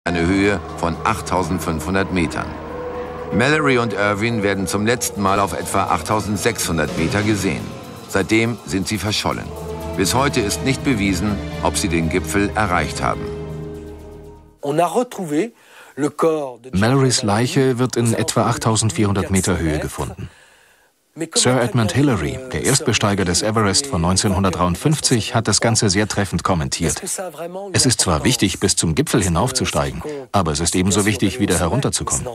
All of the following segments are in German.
eine Höhe von 8.500 Metern. Mallory und Irwin werden zum letzten Mal auf etwa 8.600 Meter gesehen. Seitdem sind sie verschollen. Bis heute ist nicht bewiesen, ob sie den Gipfel erreicht haben. Mallorys Leiche wird in etwa 8.400 Meter Höhe gefunden. Sir Edmund Hillary, der Erstbesteiger des Everest von 1953, hat das Ganze sehr treffend kommentiert. Es ist zwar wichtig, bis zum Gipfel hinaufzusteigen, aber es ist ebenso wichtig, wieder herunterzukommen.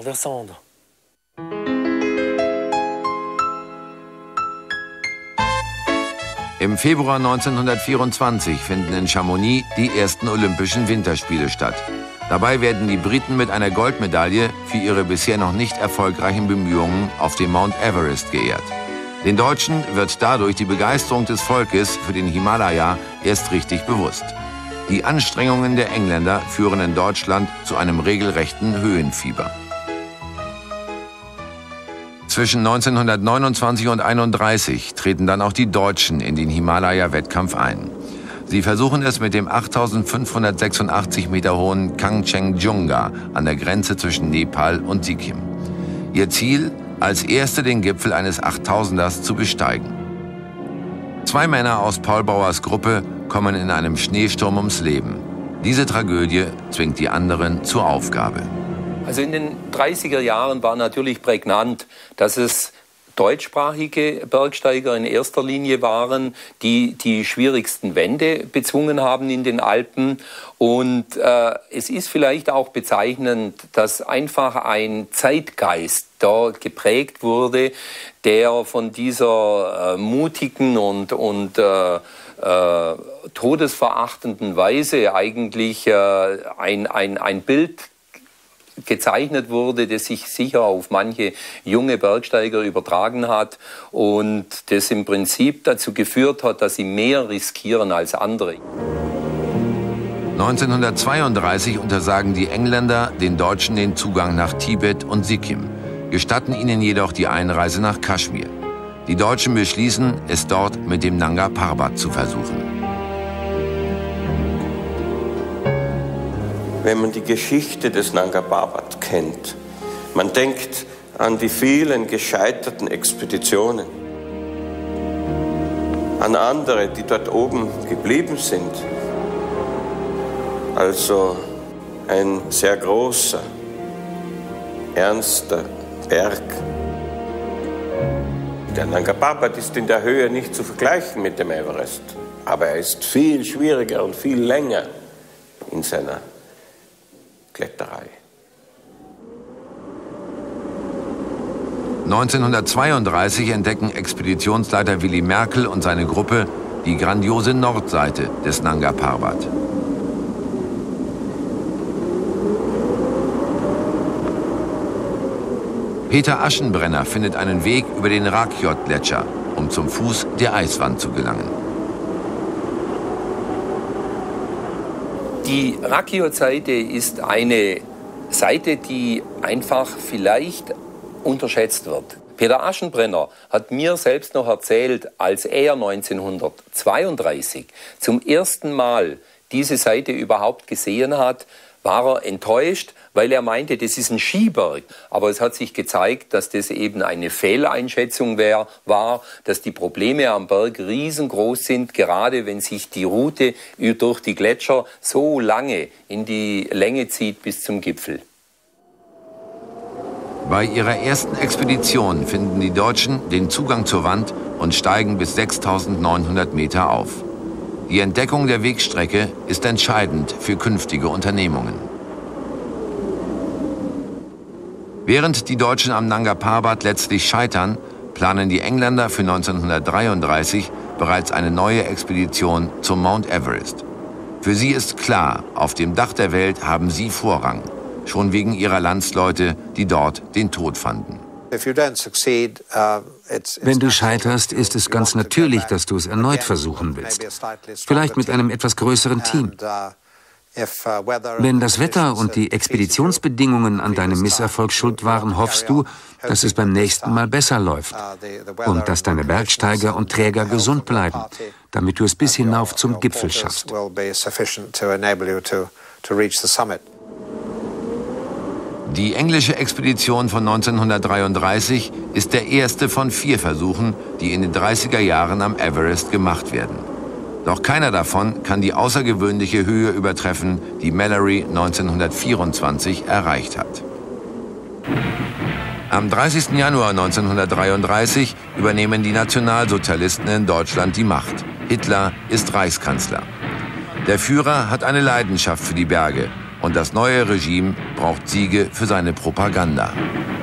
Im Februar 1924 finden in Chamonix die ersten Olympischen Winterspiele statt. Dabei werden die Briten mit einer Goldmedaille für ihre bisher noch nicht erfolgreichen Bemühungen auf dem Mount Everest geehrt. Den Deutschen wird dadurch die Begeisterung des Volkes für den Himalaya erst richtig bewusst. Die Anstrengungen der Engländer führen in Deutschland zu einem regelrechten Höhenfieber. Zwischen 1929 und 1931 treten dann auch die Deutschen in den Himalaya-Wettkampf ein. Sie versuchen es mit dem 8.586 Meter hohen Kangchenjunga an der Grenze zwischen Nepal und Sikkim. Ihr Ziel, als Erste den Gipfel eines 8000ers zu besteigen. 2 Männer aus Paul Bauers Gruppe kommen in einem Schneesturm ums Leben. Diese Tragödie zwingt die anderen zur Aufgabe. Also in den 30er Jahren war natürlich prägnant, dass es deutschsprachige Bergsteiger in erster Linie waren, die die schwierigsten Wände bezwungen haben in den Alpen. Und es ist vielleicht auch bezeichnend, dass einfach ein Zeitgeist da geprägt wurde, der von dieser mutigen und todesverachtenden Weise eigentlich ein Bild gezeichnet wurde, das sich sicher auf manche junge Bergsteiger übertragen hat und das im Prinzip dazu geführt hat, dass sie mehr riskieren als andere. 1932 untersagen die Engländer den Deutschen den Zugang nach Tibet und Sikkim, gestatten ihnen jedoch die Einreise nach Kaschmir. Die Deutschen beschließen, es dort mit dem Nanga Parbat zu versuchen. Wenn man die Geschichte des Nanga Parbat kennt, man denkt an die vielen gescheiterten Expeditionen, an andere, die dort oben geblieben sind. Also ein sehr großer, ernster Berg. Der Nanga Parbat ist in der Höhe nicht zu vergleichen mit dem Everest, aber er ist viel schwieriger und viel länger in seiner Kletterei. 1932 entdecken Expeditionsleiter Willy Merkel und seine Gruppe die grandiose Nordseite des Nanga Parbat. Peter Aschenbrenner findet einen Weg über den Rakyot-Gletscher, um zum Fuß der Eiswand zu gelangen. Die Rakyot-Seite ist eine Seite, die einfach vielleicht unterschätzt wird. Peter Aschenbrenner hat mir selbst noch erzählt, als er 1932 zum ersten Mal diese Seite überhaupt gesehen hat, war er enttäuscht, weil er meinte, das ist ein Skiberg. Aber es hat sich gezeigt, dass das eben eine Fehleinschätzung war, dass die Probleme am Berg riesengroß sind, gerade wenn sich die Route durch die Gletscher so lange in die Länge zieht bis zum Gipfel. Bei ihrer ersten Expedition finden die Deutschen den Zugang zur Wand und steigen bis 6.900 Meter auf. Die Entdeckung der Wegstrecke ist entscheidend für künftige Unternehmungen. Während die Deutschen am Nanga Parbat letztlich scheitern, planen die Engländer für 1933 bereits eine neue Expedition zum Mount Everest. Für sie ist klar, auf dem Dach der Welt haben sie Vorrang, schon wegen ihrer Landsleute, die dort den Tod fanden. Wenn du scheiterst, ist es ganz natürlich, dass du es erneut versuchen willst. Vielleicht mit einem etwas größeren Team. Wenn das Wetter und die Expeditionsbedingungen an deinem Misserfolg schuld waren, hoffst du, dass es beim nächsten Mal besser läuft und dass deine Bergsteiger und Träger gesund bleiben, damit du es bis hinauf zum Gipfel schaffst. Die englische Expedition von 1933 ist der erste von 4 Versuchen, die in den 30er Jahren am Everest gemacht werden. Doch keiner davon kann die außergewöhnliche Höhe übertreffen, die Mallory 1924 erreicht hat. Am 30. Januar 1933 übernehmen die Nationalsozialisten in Deutschland die Macht. Hitler ist Reichskanzler. Der Führer hat eine Leidenschaft für die Berge und das neue Regime braucht Siege für seine Propaganda.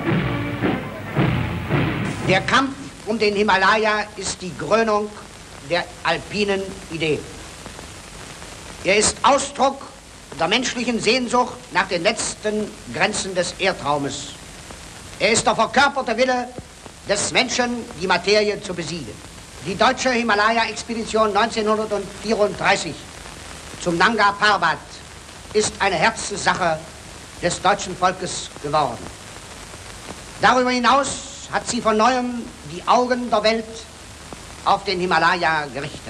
Der Kampf um den Himalaya ist die Krönung der alpinen Idee. Er ist Ausdruck der menschlichen Sehnsucht nach den letzten Grenzen des Erdraumes. Er ist der verkörperte Wille des Menschen, die Materie zu besiegen. Die deutsche Himalaya-Expedition 1934 zum Nanga Parbat ist eine Herzenssache des deutschen Volkes geworden. Darüber hinaus hat sie von neuem die Augen der Welt auf den Himalaya gerichtet.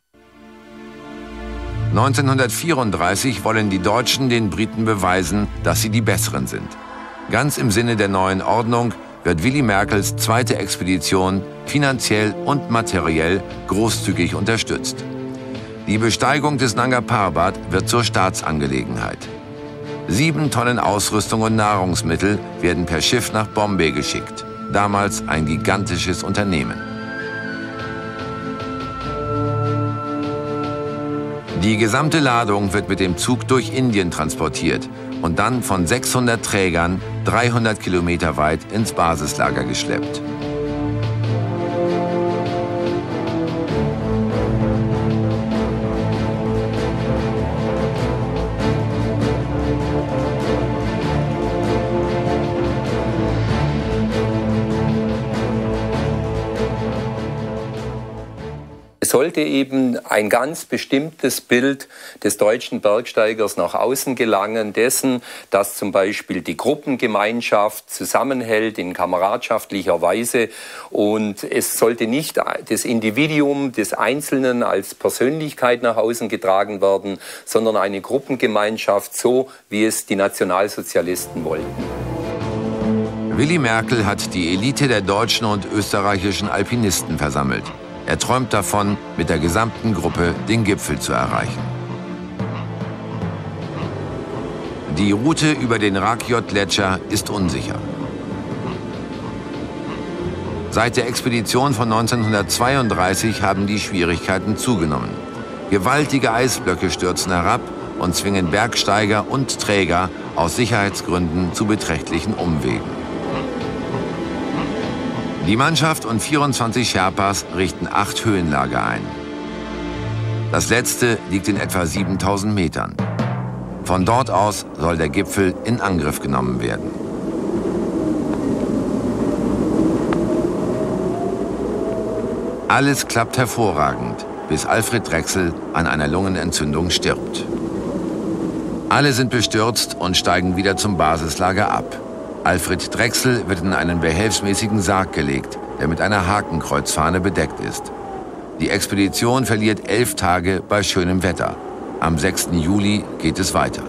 1934 wollen die Deutschen den Briten beweisen, dass sie die Besseren sind. Ganz im Sinne der neuen Ordnung wird Willy Merkels zweite Expedition finanziell und materiell großzügig unterstützt. Die Besteigung des Nanga Parbat wird zur Staatsangelegenheit. 7 Tonnen Ausrüstung und Nahrungsmittel werden per Schiff nach Bombay geschickt. Damals ein gigantisches Unternehmen. Die gesamte Ladung wird mit dem Zug durch Indien transportiert und dann von 600 Trägern 300 Kilometer weit ins Basislager geschleppt. Es sollte eben ein ganz bestimmtes Bild des deutschen Bergsteigers nach außen gelangen, dessen, dass zum Beispiel die Gruppengemeinschaft zusammenhält in kameradschaftlicher Weise, und es sollte nicht das Individuum des Einzelnen als Persönlichkeit nach außen getragen werden, sondern eine Gruppengemeinschaft, so wie es die Nationalsozialisten wollten. Willy Merkel hat die Elite der deutschen und österreichischen Alpinisten versammelt. Er träumt davon, mit der gesamten Gruppe den Gipfel zu erreichen. Die Route über den Rakyot-Gletscher ist unsicher. Seit der Expedition von 1932 haben die Schwierigkeiten zugenommen. Gewaltige Eisblöcke stürzen herab und zwingen Bergsteiger und Träger aus Sicherheitsgründen zu beträchtlichen Umwegen. Die Mannschaft und 24 Sherpas richten 8 Höhenlager ein. Das letzte liegt in etwa 7000 Metern. Von dort aus soll der Gipfel in Angriff genommen werden. Alles klappt hervorragend, bis Alfred Drechsel an einer Lungenentzündung stirbt. Alle sind bestürzt und steigen wieder zum Basislager ab. Alfred Drechsel wird in einen behelfsmäßigen Sarg gelegt, der mit einer Hakenkreuzfahne bedeckt ist. Die Expedition verliert 11 Tage bei schönem Wetter. Am 6. Juli geht es weiter.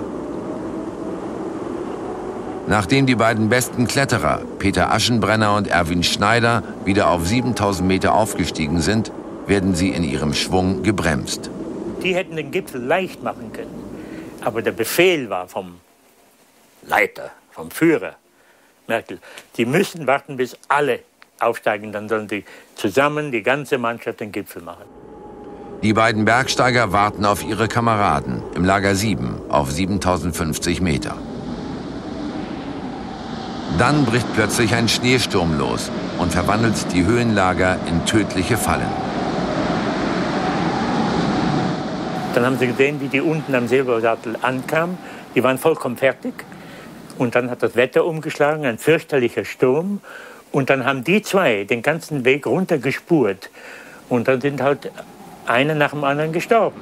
Nachdem die beiden besten Kletterer, Peter Aschenbrenner und Erwin Schneider, wieder auf 7000 Meter aufgestiegen sind, werden sie in ihrem Schwung gebremst. Die hätten den Gipfel leicht machen können. Aber der Befehl war vom Leiter, vom Führer, Merkel, die müssen warten, bis alle aufsteigen, dann sollen die zusammen, die ganze Mannschaft, den Gipfel machen. Die beiden Bergsteiger warten auf ihre Kameraden im Lager 7 auf 7050 Meter. Dann bricht plötzlich ein Schneesturm los und verwandelt die Höhenlager in tödliche Fallen. Dann haben sie gesehen, wie die unten am Silbersattel ankamen. Die waren vollkommen fertig. Und dann hat das Wetter umgeschlagen, ein fürchterlicher Sturm. Und dann haben die zwei den ganzen Weg runtergespurt. Und dann sind halt einer nach dem anderen gestorben.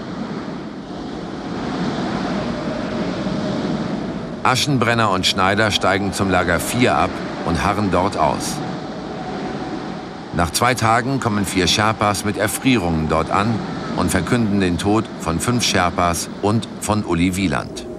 Aschenbrenner und Schneider steigen zum Lager 4 ab und harren dort aus. Nach 2 Tagen kommen 4 Sherpas mit Erfrierungen dort an und verkünden den Tod von 5 Sherpas und von Uli Wieland.